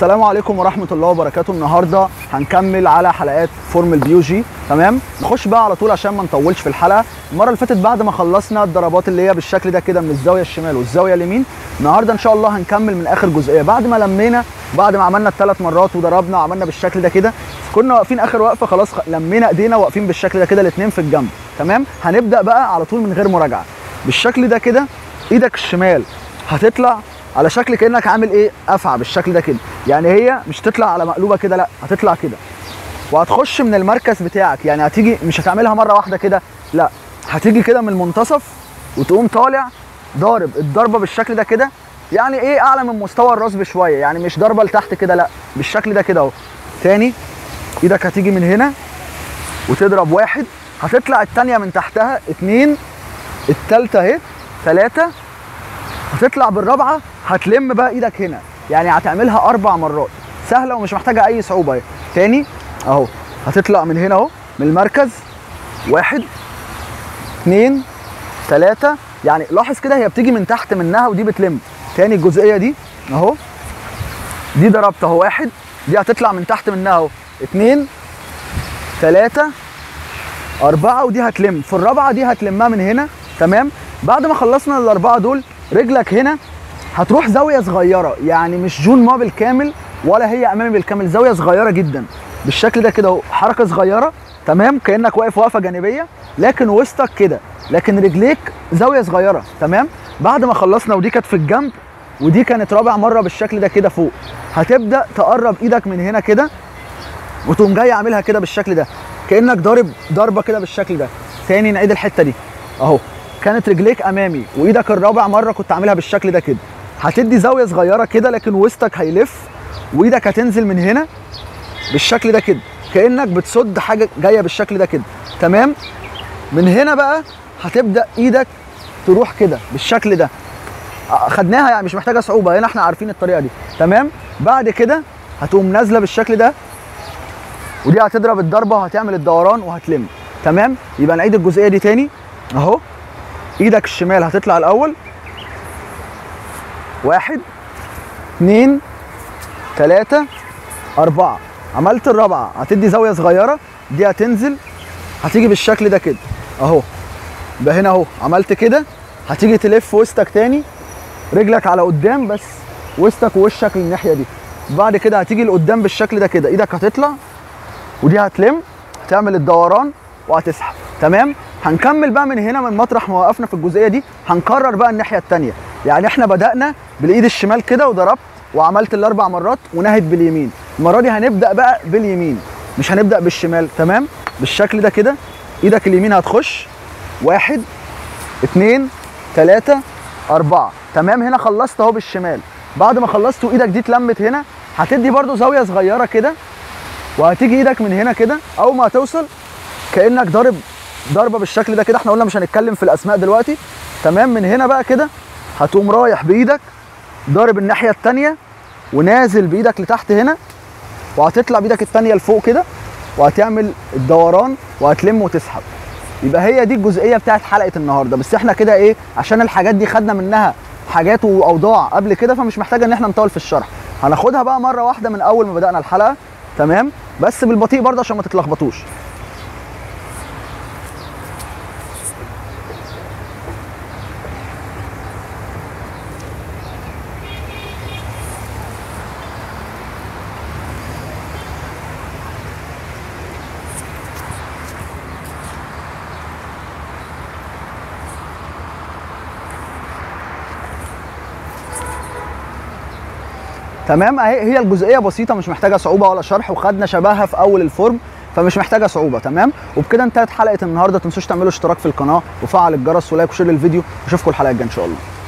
السلام عليكم ورحمه الله وبركاته. النهارده هنكمل على حلقات فورم البيو جي. تمام، نخش بقى على طول عشان ما نطولش في الحلقه. المره اللي فاتت بعد ما خلصنا الضربات اللي هي بالشكل ده كده من الزاويه الشمال والزاويه اليمين، النهارده ان شاء الله هنكمل من اخر جزئيه. بعد ما لمينا، بعد ما عملنا الثلاث مرات وضربنا وعملنا بالشكل ده كده، كنا واقفين اخر وقفه خلاص، لمينا ايدينا واقفين بالشكل ده كده الاثنين في الجنب. تمام، هنبدا بقى على طول من غير مراجعه بالشكل ده كده. ايدك الشمال هتطلع على شكل كانك عامل ايه، افعى بالشكل ده كده. يعني هي مش تطلع على مقلوبه كده، لا هتطلع كده وهتخش من المركز بتاعك. يعني هتيجي، مش هتعملها مره واحده كده، لا هتيجي كده من المنتصف وتقوم طالع ضارب الضربه بالشكل ده كده. يعني ايه، اعلى من مستوى الراس بشويه، يعني مش ضربه لتحت كده، لا بالشكل ده كده اهو. تاني ايدك هتيجي من هنا وتضرب واحد، هتطلع الثانيه من تحتها اتنين، الثالثه اهي ثلاثه، هتطلع بالرابعه هتلم بقى ايدك هنا. يعني هتعملها 4 مرات، سهله ومش محتاجه اي صعوبه اهي. تاني اهو، هتطلع من هنا اهو من المركز، واحد اتنين تلاته. يعني لاحظ كده هي بتيجي من تحت منها ودي بتلم. تاني الجزئيه دي اهو، دي ضربت اهو واحد، دي هتطلع من تحت منها اهو اتنين تلاته اربعه، ودي هتلم في الرابعه، دي هتلمها من هنا. تمام، بعد ما خلصنا الاربعه دول، رجلك هنا هتروح زاويه صغيره، يعني مش جون ما بالكامل ولا هي امامي بالكامل، زاويه صغيره جدا بالشكل ده كده اهو، حركه صغيره. تمام، كانك واقف وقفه جانبيه لكن وسطك كده، لكن رجليك زاويه صغيره. تمام، بعد ما خلصنا ودي كانت في الجنب ودي كانت رابع مره بالشكل ده كده فوق، هتبدا تقرب ايدك من هنا كده وتقوم جاي عاملها كده بالشكل ده، كانك ضارب ضربه كده بالشكل ده. تاني نعيد الحته دي اهو، كانت رجليك امامي وايدك الرابع مره كنت عاملها بالشكل ده كده، هتدي زاويه صغيره كده لكن وسطك هيلف وايدك هتنزل من هنا بالشكل ده كده، كانك بتصد حاجه جايه بالشكل ده كده. تمام، من هنا بقى هتبدا ايدك تروح كده بالشكل ده، خدناها يعني مش محتاجه صعوبه، هنا احنا عارفين الطريقه دي. تمام، بعد كده هتقوم نازله بالشكل ده ودي هتضرب الضربه وهتعمل الدوران وهتلم. تمام، يبقى نعيد الجزئيه دي تاني اهو. ايدك الشمال هتطلع الاول، واحد اتنين تلاته اربعه، عملت الرابعه هتدي زاويه صغيره، دي هتنزل هتيجي بالشكل ده كده اهو. يبقى هنا اهو عملت كده، هتيجي تلف وسطك تاني، رجلك على قدام بس وسطك ووشك للناحيه دي. بعد كده هتيجي لقدام بالشكل ده كده، ايدك هتطلع ودي هتلم، تعمل الدوران وهتسحب. تمام، هنكمل بقى من هنا من مطرح ما وقفنا في الجزئيه دي، هنكرر بقى الناحيه الثانيه. يعني احنا بدانا بالايد الشمال كده وضربت وعملت الاربع مرات ونهت باليمين، المره دي هنبدا بقى باليمين مش هنبدا بالشمال. تمام، بالشكل ده كده، ايدك اليمين هتخش، واحد اتنين تلاته اربعه. تمام، هنا خلصت اهو بالشمال. بعد ما خلصت وايدك دي اتلمت هنا، هتدي برده زاويه صغيره كده وهتيجي ايدك من هنا كده، اول ما هتوصل كانك ضارب ضربه بالشكل ده كده. احنا قلنا مش هنتكلم في الاسماء دلوقتي. تمام، من هنا بقى كده هتقوم رايح بايدك ضارب الناحيه الثانيه ونازل بايدك لتحت هنا، وهتطلع بايدك الثانيه لفوق كده وهتعمل الدوران وهتلم وتسحب. يبقى هي دي الجزئيه بتاعت حلقه النهارده. بس احنا كده ايه، عشان الحاجات دي خدنا منها حاجات واوضاع قبل كده، فمش محتاجه ان احنا نطول في الشرح، هناخدها بقى مره واحده من اول ما بدانا الحلقه. تمام، بس بالبطيء برضه عشان ما تتلخبطوش. تمام، اهي هي الجزئيه بسيطه مش محتاجه صعوبه ولا شرح، وخدنا شبهها في اول الفورم فمش محتاجه صعوبه. تمام، وبكده انتهت حلقه النهارده. ما تنسوش تعملوا اشتراك في القناه وفعل الجرس ولايك وشير للفيديو، واشوفكم الحلقه الجايه ان شاء الله.